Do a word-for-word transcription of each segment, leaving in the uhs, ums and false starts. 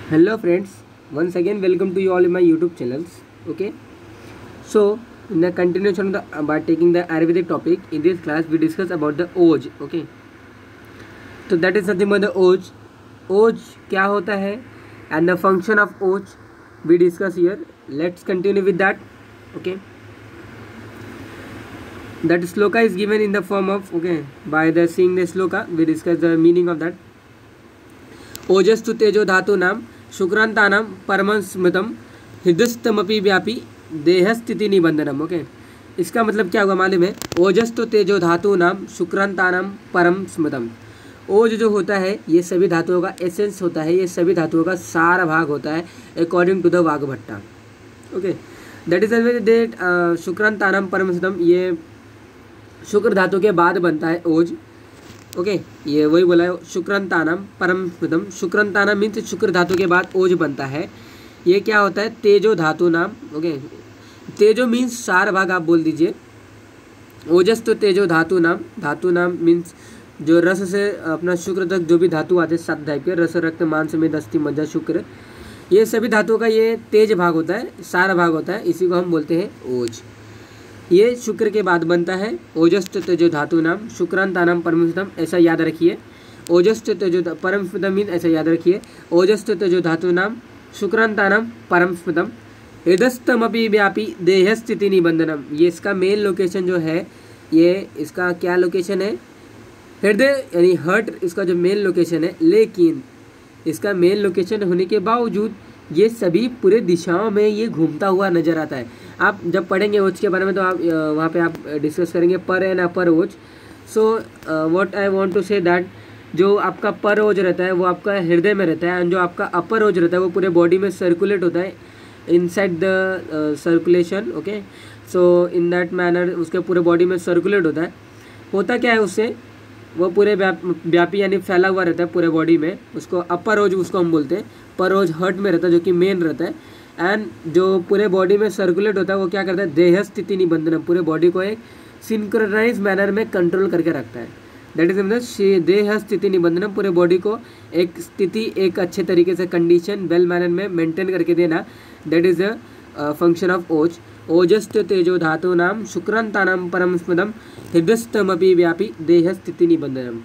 Hello friends, once again welcome to you all in my YouTube channels. Okay, so in the continuation of the by taking the Ayurvedic topic, in this class we discuss about the Oj. Okay, so that is nothing but the Oj. Oj क्या होता है and the function of Oj we discuss here. Let's continue with that. Okay, that sloka is given in the form of, okay, by the seeing the sloka we discuss the meaning of that. ओजस्तु तेजो धातु नाम शुक्रांतानां परमं स्मृतम हृदयस्थमपि व्यापी देहस्थिति निबंधनम. Okay, इसका मतलब क्या हुआ मालूम है? ओजस्तु तेजो धातु नाम शुक्रांतानां परम स्मृतम. ओज जो होता है ये सभी धातुओं का एसेंस होता है, ये सभी धातुओं का सारा भाग होता है according to the Vagbhata. Okay, that is that शुक्रांतानां परम स्मृतम, ये शुक्र धातु के बाद बनता है ओज. ओके okay, ये वही बोला है शुक्रांतानाम परम स्मृतम. शुक्रांतानाम मीन्स शुक्र धातु के बाद ओज बनता है. ये क्या होता है? तेजो धातु नाम. ओके okay, तेजो मीन्स सार भाग आप बोल दीजिए. ओजस तो तेजो धातु नाम. धातु नाम मीन्स जो रस से अपना शुक्र तक जो भी धातु आते हैं सात टाइप के, रस रक्त मांस में अस्थि मज्जा शुक्र, ये सभी धातुओं का ये तेज भाग होता है, सार भाग होता है. इसी को हम बोलते हैं ओज. ये शुक्र के बाद बनता है. ओजस्त तेजो धातु नाम शुक्रांतानाम परम स्मृतम, ऐसा याद रखिए. ओजस्त तेजो परम स्मृतम मीन ऐसा याद रखिए. ओजस्त तेजो धातु नाम शुक्रांतानाम परम स्मृतम हृदयस्थमपि व्यापी देहस्थिति निबंधनम. ये इसका मेन लोकेशन जो है, ये इसका क्या लोकेशन है? हृदय यानी हर्ट इसका जो मेन लोकेशन है. लेकिन इसका मेन लोकेशन होने के बावजूद ये सभी पूरे दिशाओं में ये घूमता हुआ नजर आता है. आप जब पढ़ेंगे ओज के बारे में तो आप वहाँ पे आप डिस्कस करेंगे पर एंड अपर ओज. So what I want to say that जो आपका पर ओज रहता है वो आपका हृदय में रहता है, एंड जो आपका अपर ओज रहता है वो पूरे बॉडी में सर्कुलेट होता है inside the circulation. Okay, so in that manner उसके पूरे बॉडी में सर्कुलेट होता है. होता क्या है उससे? वो पूरे व्याप व्यापी यानी फैला हुआ रहता है पूरे बॉडी में. उसको अपर ओज उसको हम बोलते हैं. पर ओज हर्ट में रहता है जो कि मेन रहता है, एंड जो पूरे बॉडी में सर्कुलेट होता है वो क्या करता है? देह स्थिति निबंधन, पूरे बॉडी को एक सिंक्रोनाइज मैनर में कंट्रोल करके रखता है. दैट इज मतलब देह स्थिति निबंधन, पूरे बॉडी को एक स्थिति, एक अच्छे तरीके से कंडीशन वेल मैनर में मेंटेन करके देना. That is the function of ओज. ओजस्त तेजो धातु नाम शुक्रांतानां परम स्मृतम हृदयस्थमपि व्यापी देह स्थिति निबंधनम.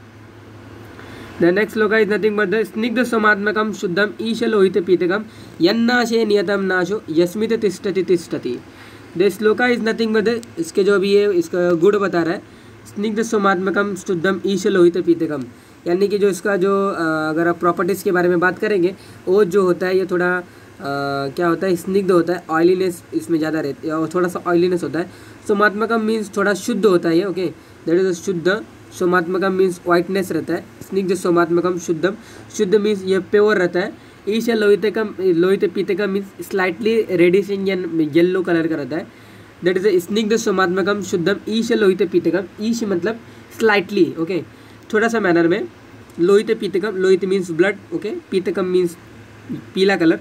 The next sloka is nothing but the snigdha somatmakam शुद्धम ईश लोहित पीतकम यन्नाशे नियतम नाशो यस्मित तिष्ठति तिष्ठति. The sloka is nothing but the, इसके जो भी ये इसका गुण बता रहा है, स्निग्ध सोमात्मकम शुद्धम ईश लोहित पीतकम, यानी कि जो इसका जो अगर आप प्रॉपर्टीज़ के बारे में बात करेंगे, वो जो होता है ये थोड़ा आ, क्या होता है? स्निग्ध होता है, ऑयलीनेस इसमें ज़्यादा रहती है और थोड़ा सा ऑयलीनेस होता है. सोमात्मकम मीन्स थोड़ा शुद्ध होता है ये. ओके, दैट इज शुद्ध. सोमात्मकम मीन्स वाइटनेस रहता है. स्निग्ध सोमात्मकम शुद्धम, शुद्ध मीन्स ये प्योर रहता है. ईश लोहितकम, लोहित पीतकम means slightly reddish yellow colour का रहता है. दैट इज स्निग्ध सोमात्मकम शुद्धम ईश लोहित पीतकम. ईश मतलब स्लाइटली, ओके, थोड़ा सा मैनर में. लोहित पीतकम, लोहित मीन्स ब्लड. ओके, पीतकम मीन्स पीला कलर.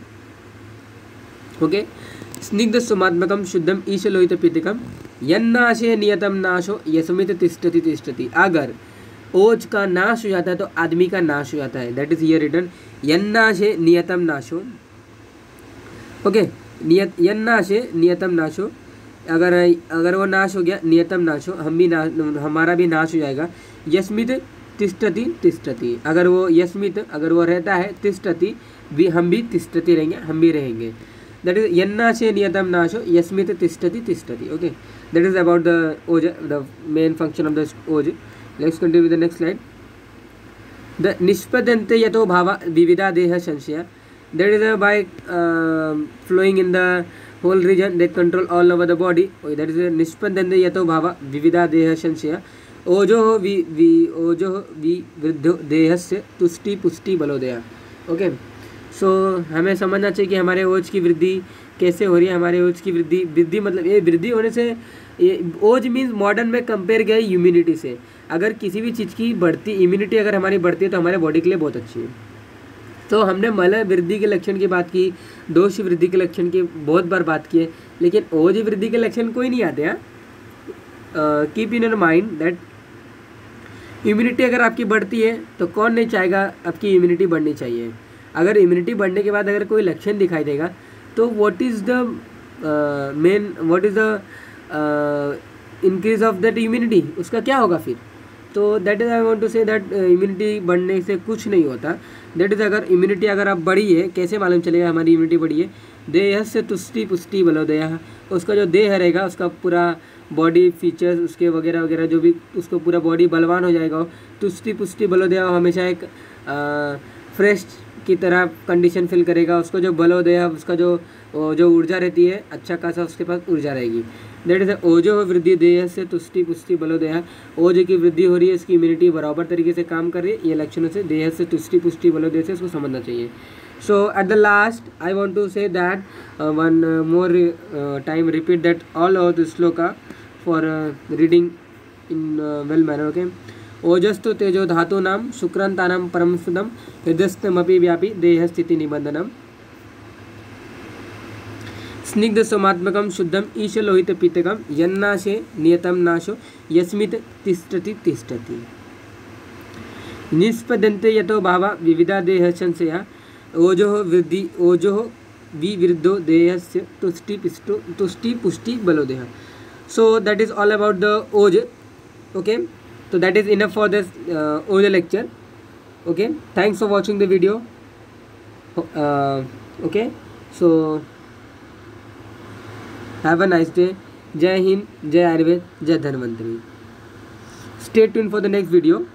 ओके, स्निग्ध सोमात्मकम शुद्धम ईश लोहित पीतकम यन्नाशे नियतम नाशो यस्मित तिष्ठति तिष्ठति. अगर ओज का नाश हो जाता है तो आदमी का नाश हो जाता है. दैट इज हियर रिटन यन्नाशे नियतम नाशो. ओके, नियत यन्नाशे नियतम नाशो, अगर अगर वो नाश हो गया, नियतम नाशो, हम भी नाश, हमारा भी नाश हो जाएगा. यस्मित तिष्ठति तिष्ठति, अगर वो यस्मित अगर वो रहता है, तिष्ठति भी हम भी तिष्ठति रहेंगे, हम भी रहेंगे. That is यन्नाशे नियतम नाशो यस्मित तिष्ठति तिष्ठति. Okay, that is about the oj, the main function of the oj. Let's continue with the next slide. The निष्पद्यन्ते यतो भावा विविधा देह संशया. That is by uh, flowing in the whole region, they control all over the body. Okay, that is निष्पद्यन्ते यतो भावा विविधा देह संशया. ओजो वि वि ओजो वि वृद्धो देहस्य तुष्टि पुष्टि बलोदया. Okay, सो so, हमें समझना चाहिए कि हमारे ओज की वृद्धि कैसे हो रही है. हमारे ओज की वृद्धि वृद्धि मतलब ये वृद्धि होने से, ये ओज मीन्स मॉडर्न में कंपेयर किया इम्यूनिटी से. अगर किसी भी चीज़ की बढ़ती इम्यूनिटी अगर हमारी बढ़ती है तो हमारे बॉडी के लिए बहुत अच्छी है. तो हमने मल वृद्धि के लक्षण की बात की, दोष वृद्धि के लक्षण की बहुत बार बात की है, लेकिन ओज वृद्धि के लक्षण कोई नहीं आते हैं. Keep in your mind that immunity अगर आपकी बढ़ती है तो कौन नहीं चाहेगा आपकी इम्यूनिटी बढ़नी चाहिए. अगर इम्यूनिटी बढ़ने के बाद अगर कोई लक्षण दिखाई देगा तो what is the main what is the increase of that immunity, उसका क्या होगा फिर? तो that is I want to say that immunity बढ़ने से कुछ नहीं होता। दैट इज़ अगर इम्यूनिटी अगर आप बढ़ी है, कैसे मालूम चलेगा हमारी इम्यूनिटी बढ़ी है? देह से तुष्टि पुष्टि बलोदय, उसका जो देह रहेगा उसका पूरा बॉडी फीचर्स उसके वगैरह वगैरह जो भी उसको पूरा बॉडी बलवान हो जाएगा। तुष्टि पुष्टि बलोदय हमेशा एक फ्रेश की तरह कंडीशन फील करेगा। उसको जो बलोदय उसका जो जो ऊर्जा रहती है अच्छा खासा उसके पास ऊर्जा रहेगी। दैट इज ओजो वृद्धि देह से तुष्टि पुष्टि बलोदय, ओज की वृद्धि हो रही है, इसकी इम्यूनिटी बराबर तरीके से काम कर रही है। ये लक्षणों से देह से तुष्टि पुष्टि बलोदय से उसको समझना चाहिए। So at the last I want to say that uh, one uh, more uh, time repeat that all of the sloka for uh, reading in uh, well manner. Okay. ओजस्तु तेजो धातु नाम शुक्रांतानां परम सुदम हृदयस्थमपि व्यापी देह स्थिति निबंधनम स्निग्ध सोमात्मकम शुद्धम ईशलोहित पीतकम यन्नाशे नियतम नाशो यस्मित तिष्ठति तिष्ठति निष्पद्यन्ते यतो भावा विविधा देह संशया ओजो वृद्धि ओजो विवृद्धो देहस्य तुष्टि पिष्टो तुष्टि पुष्टि बलोदेह। So that is all about the ओज। Okay, so that is enough for this uh, audio lecture. Okay, thanks for watching the video. Uh, okay, so have a nice day. Jai Hind, Jai Ayurveda, Jai Dhanvantari. Stay tuned for the next video.